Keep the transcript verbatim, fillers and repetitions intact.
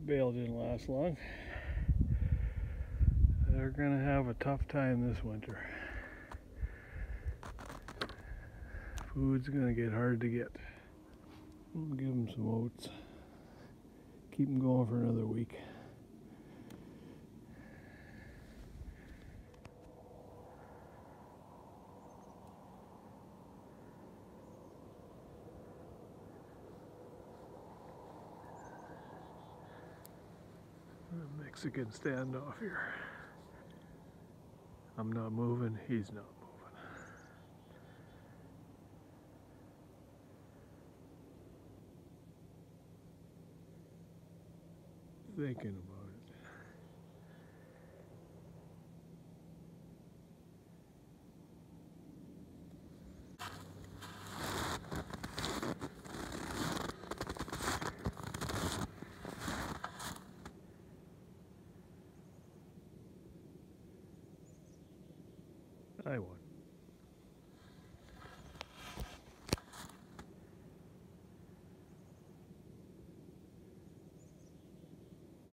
That bale didn't last long. They're gonna have a tough time this winter. Food's gonna get hard to get. We'll give them some oats. Keep them going for another week. A Mexican standoff here. I'm not moving, he's not moving. Thinking about it. I want